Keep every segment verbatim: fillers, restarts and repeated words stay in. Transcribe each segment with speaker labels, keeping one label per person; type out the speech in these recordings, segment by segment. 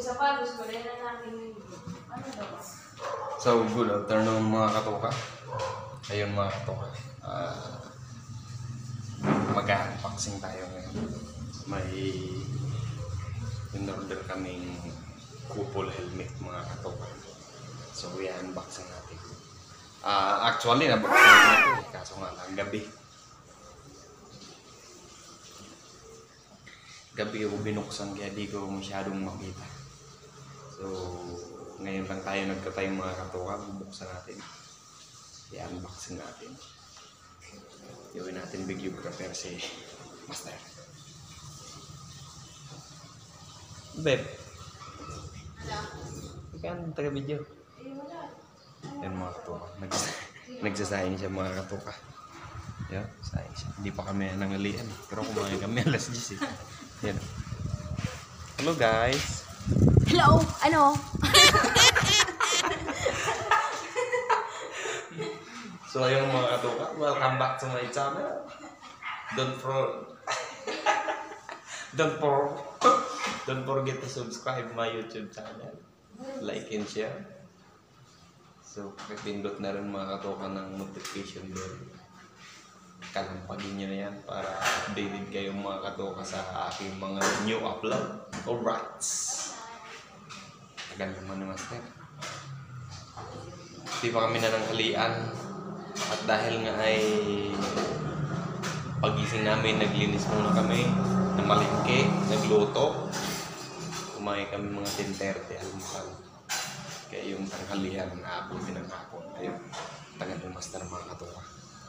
Speaker 1: sapatos ko na natin. Ano daw?
Speaker 2: So, good afternoon mga katoka. Ayun mga katoka. Uh, Mag-unboxing tayo ngayon. May in-order kaming couple helmet mga katoka. So, i-unboxing natin. Uh, actually, naboxing natin ito. Kaso nga lang, gabi. Gabi ako binuksan kaya di ko masyadong makita. So, ngayon lang tayo nagkatayo mga katoka. Bubuksan natin. I-unboxing natin. Gawin natin videographer si Master. Beb.
Speaker 1: Wala.
Speaker 2: Ikaw taga-video.
Speaker 1: Eh, wala.
Speaker 2: Yan mga katoka. Nags nagsasayin siya mga katoka. Yan, sayin siya. Hindi pa kami nangalian. Pero kumain kami alas diyes eh. Yan. Hello guys.
Speaker 1: Hello! Ano?
Speaker 2: So ayun mga katoka, welcome back to my channel. Don't for don't for don't forget to subscribe my YouTube channel. Like and share. So pipindot na rin mga katoka ng notification bell. Kalampagin nyo na yan para updated kayo mga katoka sa aking mga new upload. Alright. Tagal naman na Master. Hindi pa kami nananghalian. At dahil nga ay pagising namin, naglinis muna kami na malingke, nagluto. Kumain kami mga ten thirty almusal. Kaya yung tanghalian na abutin ng hapon. Ayun, tagal ng Master mga katoka.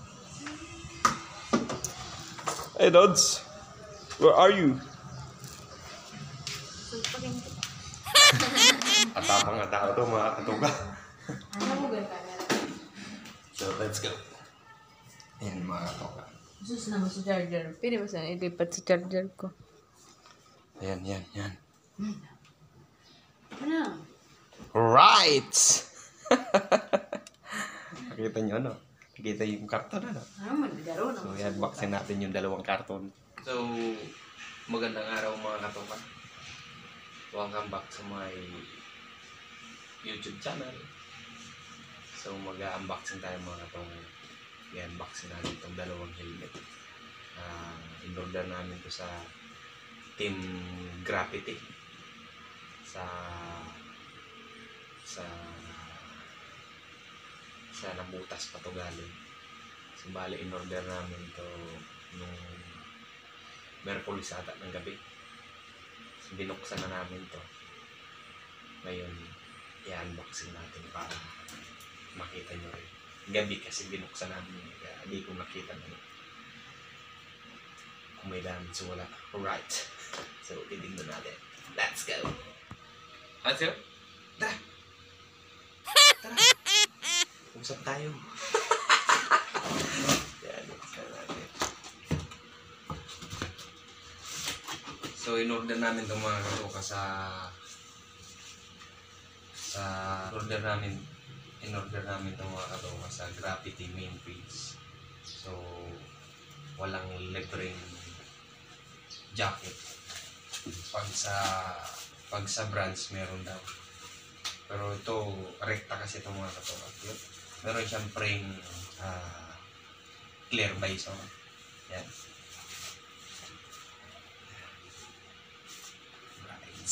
Speaker 2: Hey Dods, where are you? Atapang nga tao to mga katoka.
Speaker 1: Ano mo ganda na?
Speaker 2: So let's go. Ayan mga katoka.
Speaker 1: Sus naman sa charger. Pwede ba saan ilipat sa charger ko?
Speaker 2: Ayan, yan, yan.
Speaker 1: Ano?
Speaker 2: Right! Nakita nyo ano? Nakita yung karton ano?
Speaker 1: Ano man, laro na.
Speaker 2: So yan, boxin natin yung dalawang karton. So, magandang araw mga katoka. Welcome back sa my YouTube channel. So mag-unboxing tayo mga katoka. I-unboxing natin itong dalawang helmet. Uh, in-order namin ito sa Team Graffiti. Sa sa sa Nabutas pa to galing. So bali in-order namin ito nung Merkulis ata ng gabi. So binuksan na namin ito. Ngayon i-unboxing natin para makita nyo rin. Gabi kasi binuksan namin kaya hindi ko nakita na kung may damage. So wala. Alright. So titignan natin. Let's go. Let's go. Tara. Tara. Usap tayo. Yan, usap natin. So, in-order namin itong mga katoka sa sa order namin in-order namin itong mga katoka sa Graffiti main page. So, walang libreng jacket. Pag sa pag sa brands meron daw. Pero ito, rekta kasi itong mga katoka. Meron siyang frame uh, clear bison. Yan. Right.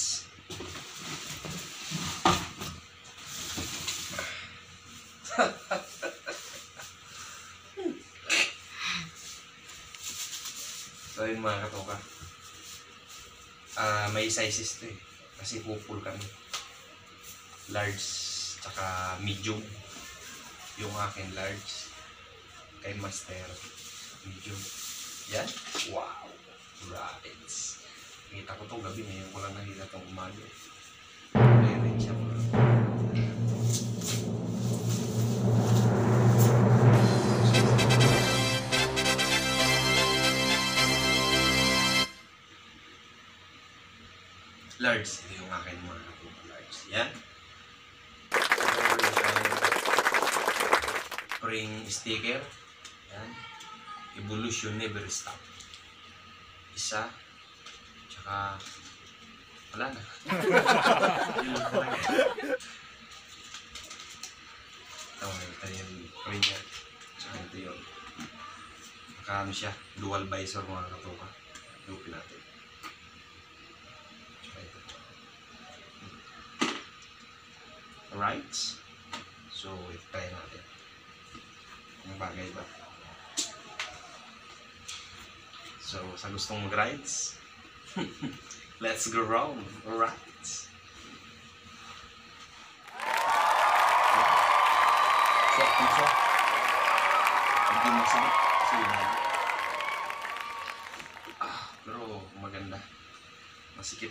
Speaker 2: So yun mga katoka. Uh, may sizes ito eh. Kasi pupul kami. Large tsaka medium. Yung akin large. Kay Master medium. Yan. Wow. Right. Kita ko to gabi ngayon ko lang nakita itong umaga. Meron siya mga. Large. Ito yung akin mga katoka. Large. Yan. Spring sticker. Yan. Evolution never stop. Isa. Tsaka Wala na. Yun lang talaga. Ito, ito yung premium. Tsaka ito yun. Nakaano siya, dual visor mga katuka. Lupin natin. Tsaka ito. Alright. So, ito try natin. Ang bagay ba? So, sa gustong mag-rides, let's go round. Alright. Set pizza. Hindi masakit. Kasi ah, pero maganda. Masikip.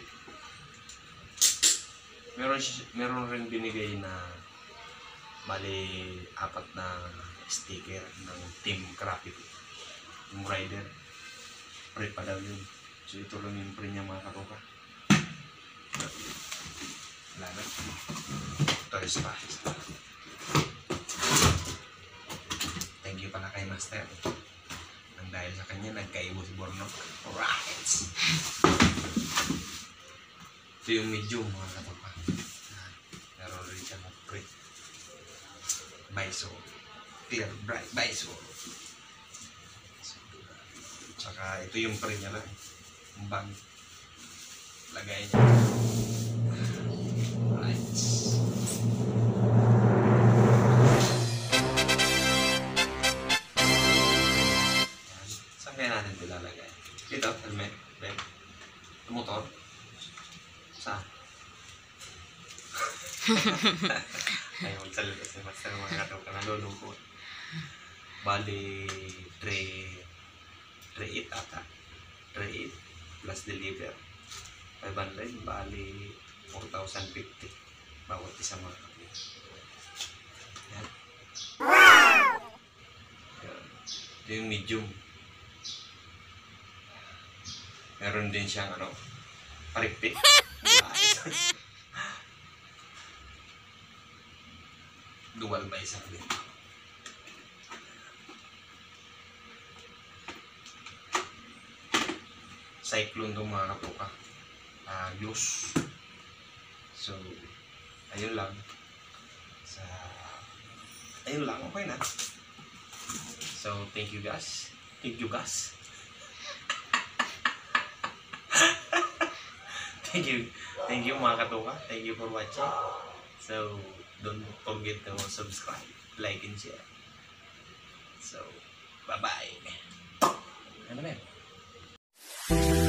Speaker 2: Meron, meron rin binigay na bali apat na sticker ng Team Crappy. Yung rider. Pre pa daw yun. So ito lang yung pre niya mga katoka. Wala na. Ito is pa. Thank you pala kay Master. Nang dahil sa kanya, nagkaibo si Bornok. Alright! Ito yung medium mga katoka. Meron rin siya ng pre. Visor. Clear bright visor. Tsaka ito yung pre niya lang. Yung bag. Lagay niya. Right. Saan kaya natin ito lalagay? Ito, helmet. Bag. Motor. Saan? Ayaw magsalita si Master mga kataw ka nalulungkot. Bali, tray tray eight ata. tray eight plus deliver. five hundred, bali four thousand fifty. Bawat isa mga kapit. Yan. Yan. Ito yung medium. Meron din siyang ano, parikpik. Dual visor din. Cyclone itong mga katuka. Uh, loose. So, ayun lang. Sa, ayun lang. Okay na. So, thank you guys. Thank you guys. Thank you. Thank you mga katuka. Thank you for watching. So, don't forget to subscribe, like, and share. So, bye-bye. Ano ba yun?